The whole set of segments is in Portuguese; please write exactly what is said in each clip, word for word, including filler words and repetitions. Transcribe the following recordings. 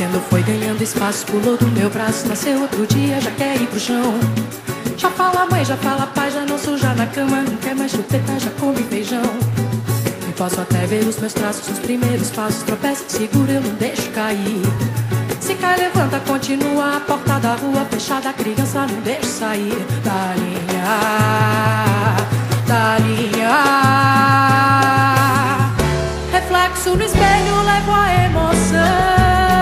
Crescendo foi ganhando espaço, pulou do meu braço, nasceu outro dia, já quer ir pro chão. Já fala mãe, já fala pai, já não suja na cama, não quer mais chupeta, já come feijão. E posso até ver os meus traços, os primeiros passos, tropeça, segura, eu não deixo cair. Se cai, levanta, continua, a porta da rua fechada, a criança não deixa sair da linha, da linha. Reflexo no espelho, levo a emoção.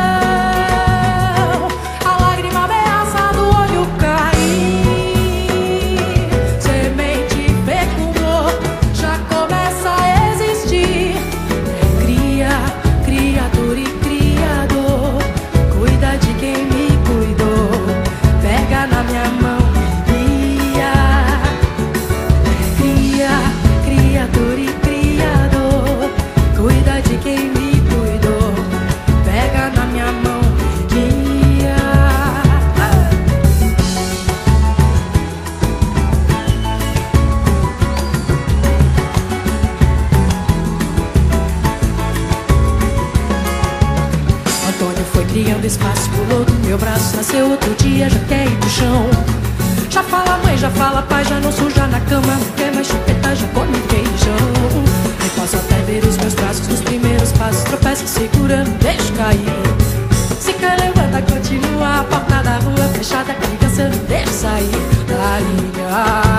Criando espaço, pulou do meu braço, nasceu outro dia, já quer ir pro chão. Já fala mãe, já fala pai, já não suja na cama, não quer mais chupeta, já come feijão. Eu posso até ver os meus traços nos primeiros passos, tropeça, segura, não deixa cair. Se cai, levanta, continua, a porta da rua fechada, a criança não deixa sair da linha,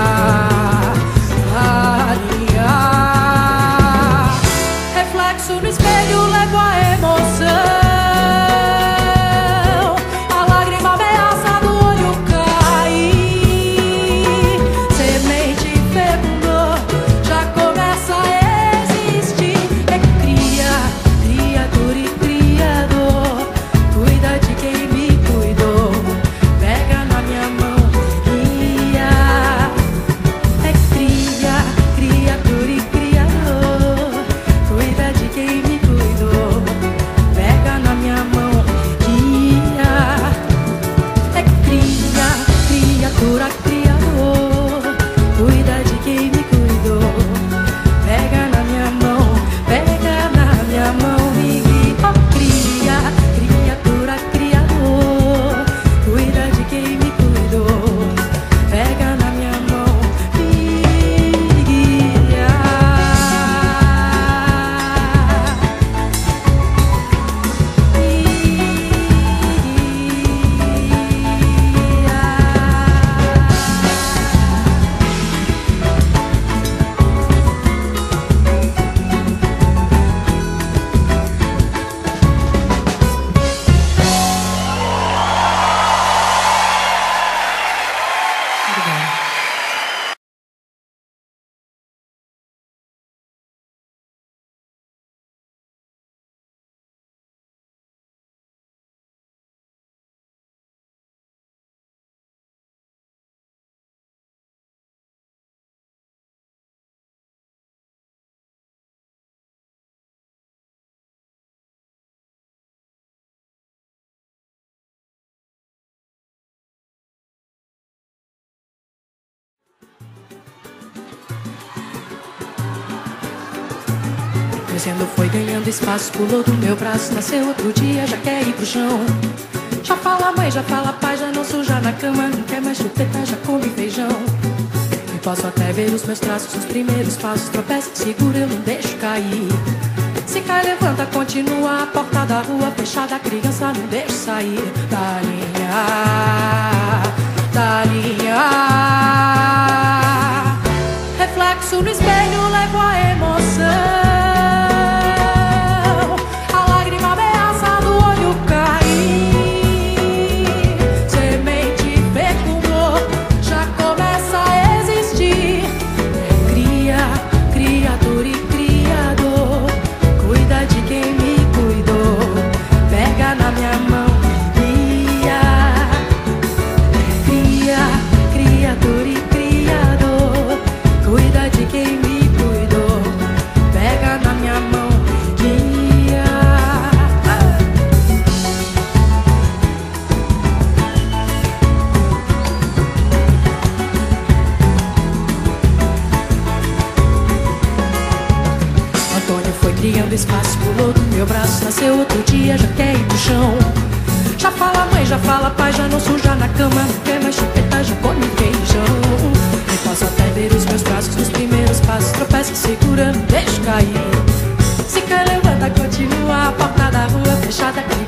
da linha. Reflexo no espelho, levo a emoção. Crescendo foi ganhando espaço, pulou do meu braço, nasceu outro dia, já quer ir pro chão. Já fala mãe, já fala pai, já não suja na cama, não quer mais chupeta, já come feijão. E posso até ver os meus traços, os primeiros passos, tropeça, segura, eu não deixo cair. Se cai, levanta, continua, a porta da rua fechada, a criança não deixa sair da linha, da linha. Reflexo no espelho, levo a emoção. Criando espaço, pulou do meu braço, nasceu outro dia, já quer ir pro chão. Já fala mãe, já fala pai, já não suja na cama, não quer mais chupeta, já come feijão. Eu posso até ver os meus braços nos primeiros passos, tropeça, segura, não deixa cair. Se quer levanta, continua, a porta da rua fechada.